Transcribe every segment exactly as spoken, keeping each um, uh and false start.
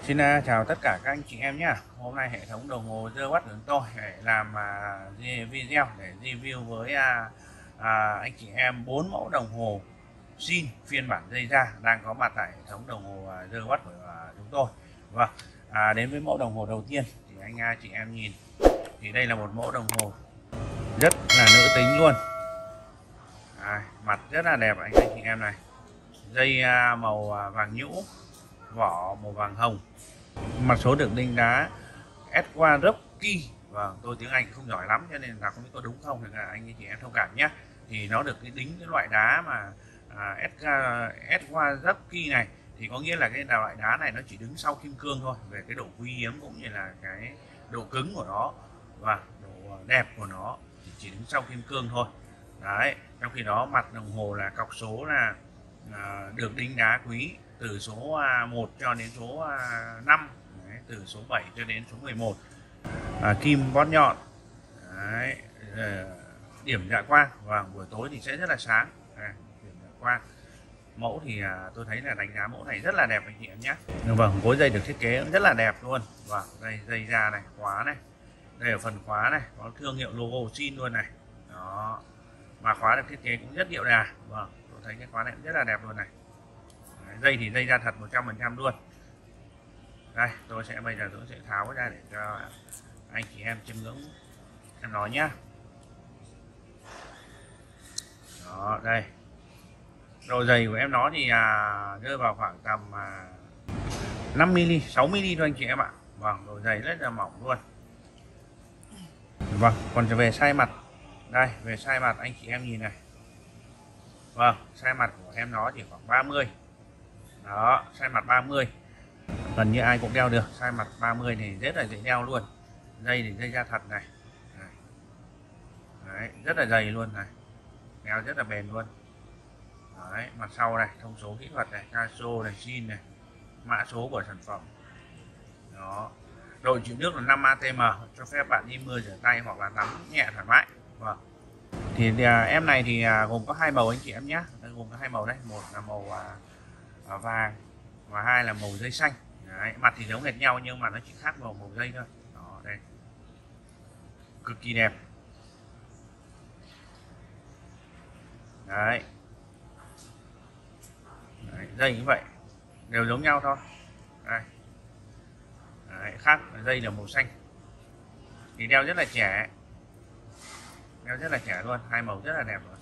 Xin uh, chào tất cả các anh chị em nhé. Hôm nay hệ thống đồng hồ The Watch của chúng tôi để làm uh, video để review với uh, uh, anh chị em bốn mẫu đồng hồ zin phiên bản dây da đang có mặt tại hệ thống đồng hồ uh, The Watch của uh, chúng tôi. Vâng, à, đến với mẫu đồng hồ đầu tiên thì anh uh, chị em nhìn thì đây là một mẫu đồng hồ rất là nữ tính luôn. À, mặt rất là đẹp anh anh chị em này, dây uh, màu uh, vàng nhũ, vỏ màu vàng hồng, mặt số được đinh đá Swarovski. Vâng, tôi tiếng Anh không giỏi lắm cho nên là không biết có đúng không thì là anh chị em thông cảm nhé. Thì nó được cái đính cái loại đá mà à, Swarovski này thì có nghĩa là cái loại đá này nó chỉ đứng sau kim cương thôi, về cái độ quý hiếm cũng như là cái độ cứng của nó và độ đẹp của nó thì chỉ đứng sau kim cương thôi. Đấy, trong khi đó mặt đồng hồ là cọc số là à, được đính đá quý từ số một cho đến số năm. Đấy, từ số bảy cho đến số mười một. À, kim bót nhọn. Đấy, điểm dạ quang và buổi tối thì sẽ rất là sáng. Đấy, điểm dạ quang. Mẫu thì à, tôi thấy là đánh giá mẫu này rất là đẹp anh chị em nhé. Vâng, gối dây được thiết kế rất là đẹp luôn. Vâng, đây dây da này, khóa này, đây ở phần khóa này có thương hiệu logo zin luôn này. Đó, mà khóa được thiết kế cũng rất điệu đà. Vâng, tôi thấy cái khóa này cũng rất là đẹp luôn này. Đấy, dây thì dây da thật một trăm phần trăm luôn. Đây, tôi sẽ bây giờ tôi sẽ tháo ra để cho anh chị em chiêm ngưỡng em nói nhá. Đó, đây. Độ dày của em nó thì à, rơi vào khoảng tầm à, năm mi li, sáu mi li thôi anh chị em ạ. Vâng, độ dày rất là mỏng luôn. Vâng, còn về size mặt. Đây, về size mặt anh chị em nhìn này. Vâng, size mặt của em nó chỉ khoảng ba mươi. Đó, size mặt ba mươi. Gần như ai cũng đeo được. Size mặt ba mươi thì rất là dễ đeo luôn. Dây thì dây da thật này. Đấy, rất là dày luôn này. Đeo rất là bền luôn. Đấy, mặt sau này, thông số kỹ thuật này, Casio này, zin này, mã số của sản phẩm. Đó. Độ chịu nước là năm a tê em, cho phép bạn đi mưa rửa tay hoặc là tắm nhẹ thoải mái. Vâng. Thì, thì à, em này thì à, gồm có hai màu anh chị em nhé. Đây, gồm có hai màu đấy, một là màu à, à, vàng và hai là màu dây xanh. Đấy, mặt thì giống hệt nhau nhưng mà nó chỉ khác màu màu dây thôi. Đó, đây. Cực kỳ đẹp. Đấy. Đấy, dây như vậy đều giống nhau thôi. Đây. Đấy, khác dây là màu xanh thì đeo rất là trẻ, đeo rất là trẻ luôn, hai màu rất là đẹp rồi.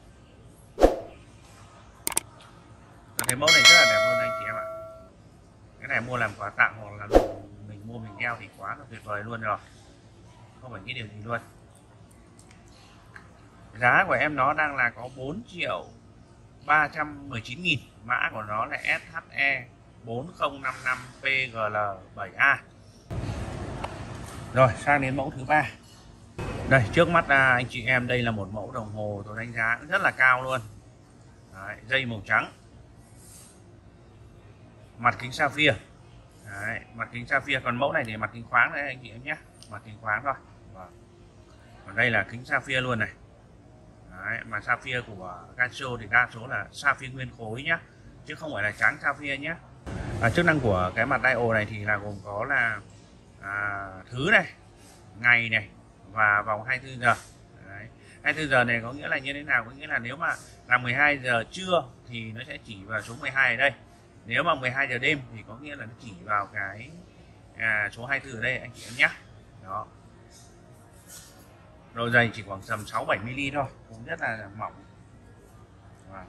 Tôi thấy mẫu này rất là đẹp luôn anh chị em ạ. Cái này mua làm quà tặng hoặc là mình mua mình đeo thì quá là tuyệt vời luôn rồi, không phải cái điều gì luôn. Giá của em nó đang là có bốn triệu ba trăm mười chín nghìn. Mã của nó là S H E bốn không năm năm P G L bảy A. Rồi sang đến mẫu thứ ba. Đây trước mắt à, anh chị em, đây là một mẫu đồng hồ tôi đánh giá rất là cao luôn. Đấy, dây màu trắng, mặt kính sapphire. Đấy, mặt kính sapphire. Còn mẫu này thì mặt kính khoáng đấy anh chị em nhé, mặt kính khoáng thôi. Vâng. Còn đây là kính sapphire luôn này. Đấy, mà sapphire của Casio thì đa số là sapphire nguyên khối nhá, chứ không phải là trắng sapphire nhé. À, chức năng của cái mặt dial này thì là gồm có là à, thứ này, ngày này và vòng hai mươi tư giờ. Đấy. hai mươi tư giờ này có nghĩa là như thế nào? Có nghĩa là nếu mà là mười hai giờ trưa thì nó sẽ chỉ vào số mười hai ở đây. Nếu mà mười hai giờ đêm thì có nghĩa là nó chỉ vào cái à, số hai mươi tư ở đây anh chị em nhé. Đó. Độ dày chỉ khoảng tầm sáu bảy mi li thôi, cũng rất là mỏng. Wow.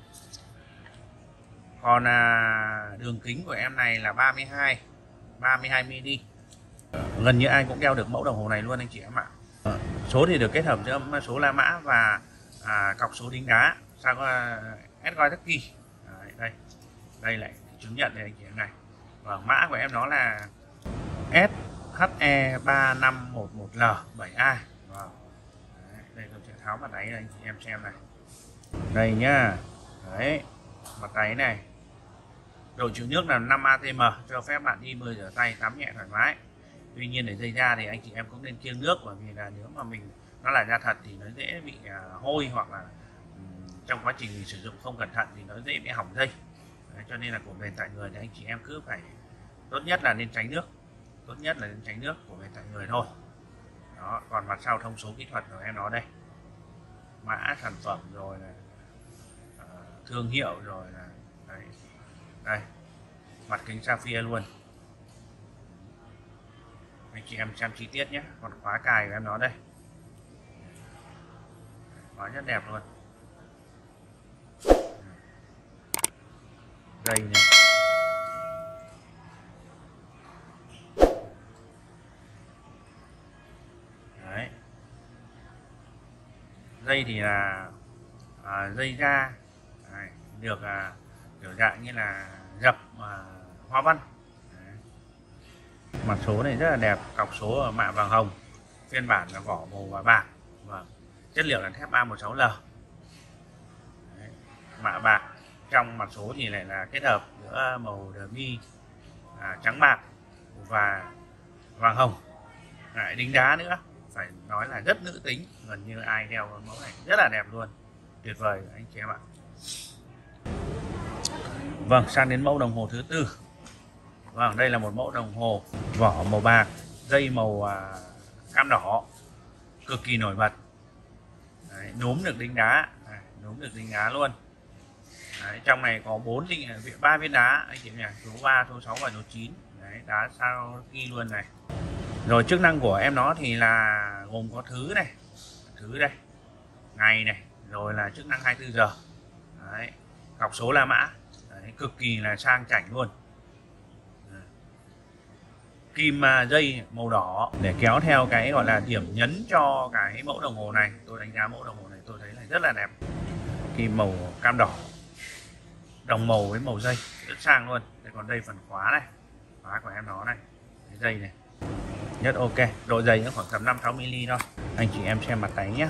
Còn à, đường kính của em này là ba mươi hai mi li. Gần như ai cũng đeo được mẫu đồng hồ này luôn anh chị em ạ. Số thì được kết hợp giữa số La Mã và à, cọc số đính đá sang uh, Swarovski. Đây, đây lại chứng nhận đây anh chị em này. Và mã của em nó là S H E ba năm một một L bảy A. Wow. Đấy, đây tôi sẽ tháo mặt đáy anh chị em xem này. Đây nhá. Đấy, mặt đáy này. Độ chịu nước là năm a tê em, cho phép bạn đi mưa rửa tay tắm nhẹ thoải mái. Tuy nhiên để dây da thì anh chị em cũng nên kiêng nước, bởi vì là nếu mà mình nó là da thật thì nó dễ bị uh, hôi, hoặc là um, trong quá trình mình sử dụng không cẩn thận thì nó dễ bị hỏng dây. Đấy, cho nên là của bền tại người thì anh chị em cứ phải tốt nhất là nên tránh nước, tốt nhất là nên tránh nước của về tại người thôi. Đó, còn mặt sau thông số kỹ thuật của em nó đây, mã sản phẩm rồi là uh, thương hiệu rồi là đây, đây mặt kính sapphire luôn, anh chị em xem chi tiết nhé. Còn khóa cài của em nó đây, khóa rất đẹp luôn, dây này, đấy, dây thì là à, dây da đấy, được à, kiểu dạng như là dập à, hoa văn. Đấy. Mặt số này rất là đẹp, cọc số ở mạ vàng hồng, phiên bản là vỏ màu và bạc, và chất liệu là thép A mười sáu L. Đấy. Mạ bạc, trong mặt số thì lại là kết hợp giữa màu derby à, trắng bạc và vàng hồng. Lại đính đá nữa, phải nói là rất nữ tính, gần như ai đeo con mẫu này rất là đẹp luôn, tuyệt vời anh chị em ạ. Vâng, sang đến mẫu đồng hồ thứ tư. Vâng, đây là một mẫu đồng hồ vỏ màu bạc, dây màu à, cam đỏ, cực kỳ nổi bật. Đấy, núm được đính đá, Đấy, núm được đính đá luôn. Đấy, trong này có bốn đinh ba viên đá anh chị nhỉ, số ba, số sáu và số chín. Đấy, đá sao ghi luôn này. Rồi chức năng của em nó thì là gồm có thứ này, thứ đây, ngày này, rồi là chức năng hai mươi tư giờ. Đấy, cọc số La Mã. Đấy, cực kỳ là sang chảnh luôn. Đấy. Kim dây màu đỏ để kéo theo cái gọi là điểm nhấn cho cái mẫu đồng hồ này. Tôi đánh giá mẫu đồng hồ này tôi thấy là rất là đẹp. Kim màu cam đỏ, đồng màu với màu dây rất sang luôn. Đây, còn đây phần khóa này, khóa của em nó này, cái dây này nhất ok, độ dày nó khoảng tầm năm sáu mi li thôi. Anh chị em xem mặt đáy nhé.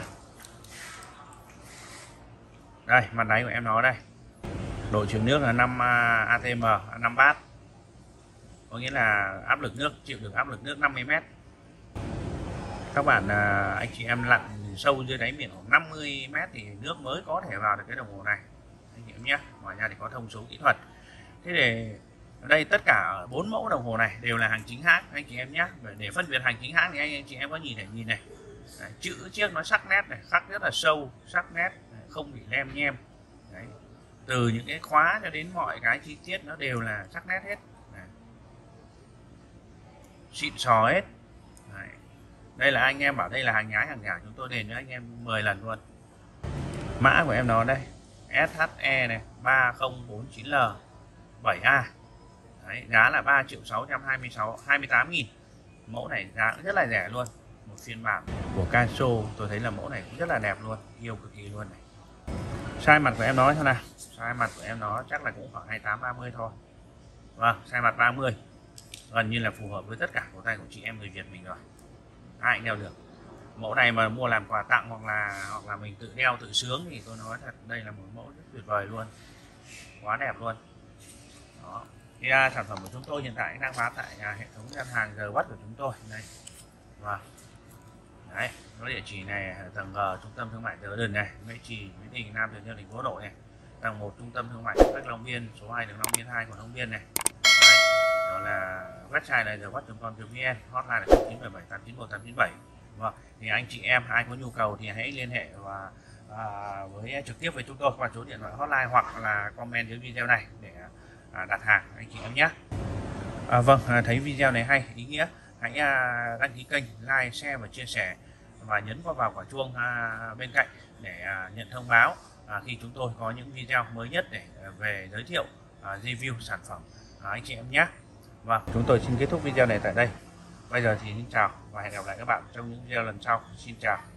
Đây, mặt đáy của em nó đây, độ chịu nước là năm a tê em, năm bát, có nghĩa là áp lực nước, chịu được áp lực nước năm mươi mét. Các bạn anh chị em lặn sâu dưới đáy biển khoảng năm mươi mét thì nước mới có thể vào được cái đồng hồ này anh chị em nhé. Ngoài ra thì có thông số kỹ thuật. Thế để ở đây tất cả bốn mẫu đồng hồ này đều là hàng chính hãng anh chị em nhé. Để phân biệt hàng chính hãng thì anh chị em có nhìn thể nhìn này. Đấy, chữ chiếc nó sắc nét này, khắc rất là sâu, sắc nét, không bị lem nhem. Đấy, từ những cái khóa cho đến mọi cái chi tiết nó đều là sắc nét hết. Đấy, xịn sò hết. Đấy, đây là anh em bảo đây là hàng nhái hàng giả, chúng tôi đền cho anh em mười lần luôn. Mã của em nó đây, ét hát e này ba không bốn chín L bảy A. Đấy, giá là ba triệu sáu trăm hai mươi sáu hai mươi tám nghìn. Mẫu này giá rất là rẻ luôn. Một phiên bản của Casio tôi thấy là mẫu này cũng rất là đẹp luôn, yêu cực kỳ luôn này. Size mặt của em nó thế nào? Size mặt của em nó chắc là cũng khoảng hai mươi tám ba mươi thôi. Vâng, size mặt ba mươi, gần như là phù hợp với tất cả cổ tay của chị em người Việt mình rồi, ai cũng đeo được. Mẫu này mà mua làm quà tặng hoặc là hoặc là mình tự đeo tự sướng thì tôi nói thật đây là một mẫu rất tuyệt vời luôn, quá đẹp luôn. Đó. Thì à, sản phẩm của chúng tôi hiện tại đang bán tại à, hệ thống gian hàng giờ Watt của chúng tôi đây. Và đấy, có địa chỉ này tầng G, trung tâm thương mại Tờ Đần này, Mễ Trì, Mỹ Đình, Nam Từ Liêm, thành phố Hà Nội này. Tầng một trung tâm thương mại Khách Long Biên, số hai đường Long Biên hai, quận Long Biên này. Đấy, đó là website này giờ watt chấm com chấm vn, hotline là không chín bảy bảy tám chín một tám chín bảy. Vâng, thì anh chị em ai có nhu cầu thì hãy liên hệ và à, với trực tiếp với chúng tôi qua số điện thoại hotline hoặc là comment dưới video này để à, đặt hàng anh chị em nhé. À, vâng, à, thấy video này hay ý nghĩa, hãy à, đăng ký kênh, like, share và chia sẻ và nhấn vào quả chuông à, bên cạnh để à, nhận thông báo à, khi chúng tôi có những video mới nhất để à, về giới thiệu à, review sản phẩm à, anh chị em nhé. Vâng, chúng tôi xin kết thúc video này tại đây. Bây giờ thì xin chào và hẹn gặp lại các bạn trong những video lần sau. Xin chào.